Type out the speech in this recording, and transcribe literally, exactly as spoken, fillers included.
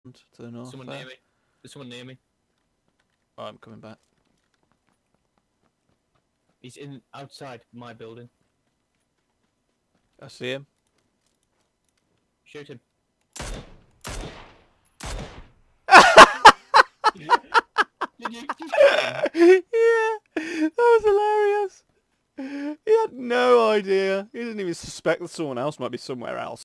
to the north. Someone there. near me. There's someone near me. Oh, I'm coming back. He's in outside my building. I see him. Shoot him. Did you? Did you shoot him? Yeah, that was hilarious. He had no idea. He didn't even suspect that someone else might be somewhere else.